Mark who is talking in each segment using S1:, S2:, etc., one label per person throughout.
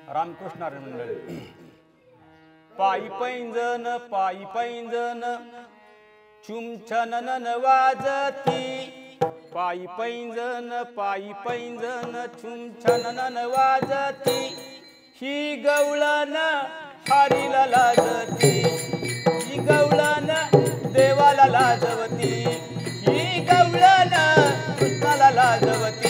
S1: रामकृष्ण हरी मंडळी. पायी पैंजन छुमछनन वाजती. पायी पैंजन छुमछनन वाजती. ही गवळण हरीला लाजती. ही गवळण देवाला लाजवती. ही गवळण कृष्णाला लाजवती.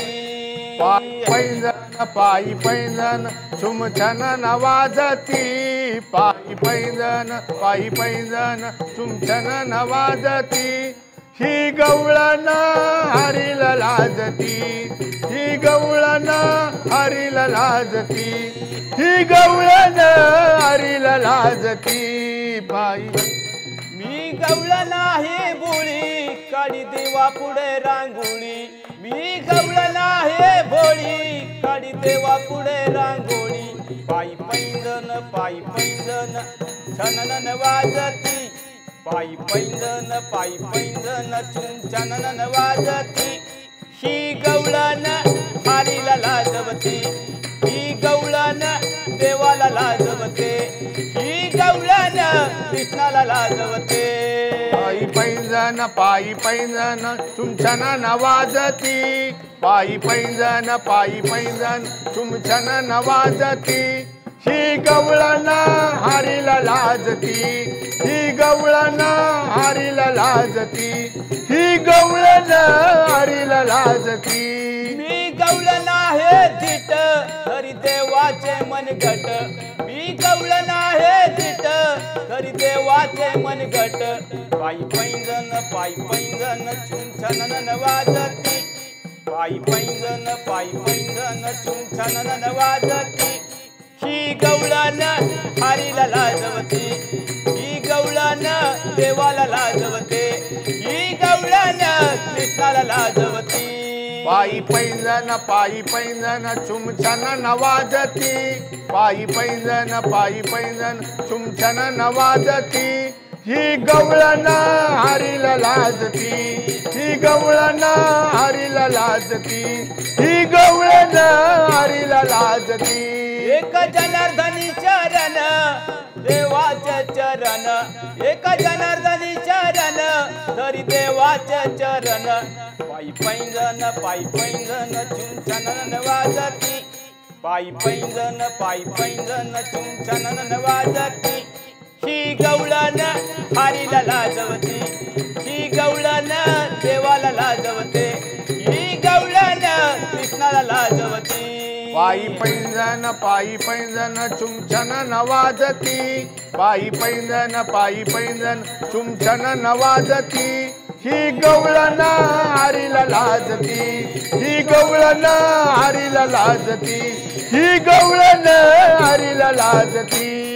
S2: पायी पैंजन छुमछनन वाजती. पायी पैंजन छुमछनन वाजती. ही गवळण हरीला लाजती. ही गवळण हरीला लाजती. ही गवळण हरीला लाजती.
S1: मी गवळण आहे भोळी काढी देवा पुढे रांगोळी. मी गवळण आहे भोळी काढी देवा पुढे रांगोळी. पायी पैंजन छनन वाजती. पायी पैंजन छनन वाजती. ही गवळण हरीला लाजवती. ही गवळण देवाला लाजवते. ही गवळण कृष्णाला लाजवते.
S2: पायी पैंजन छुमछनन वाजती. पायी पैंजन छुमछनन वाजती. ही गवळण हरीला लाजती. ही गवळण हरीला लाजती. ही गवळण हरीला लाजती.
S1: मी गवळण आहे धीट हरी देवाचे मनगट. मी गवळण आहे धीट हरी देवाचे मनगट. पायी पैंजन छुमछनन वाजती. पायी पैंजन छुमछनन वाजती. ही गवळण हरीला लाजवती. ही गवळण देवाला लाजवते. ही गवळण कृष्णाला लाजवती.
S2: पायी पैंजन छुमछनन वाजती. पायी पैंजन छुमछनन वाजती. ही गवळण हरीला लाजती. ही गवळण हरीला लाजती. ही गवळण हरीला लाजती.
S1: एक जनार्दनी चरण देवाचे चरण. एक जनार्दनी चरण धरी देवाचे चरण. पायी पैंजन छुमछनन वाजती. पायी पैंजन छुमछनन वाजती. ही गवळण हरीला लाजवती. ही गवळण देवाला लाजवते. ही गवळण कृष्णाला लाजवती.
S2: पायी पैंजन छुमछनन वाजती. पायी पैंजन छुमछनन वाजती. ही गवळण हरीला लाजती. ही गवळण हरीला लाजती. ही गवळण हरीला लाजती.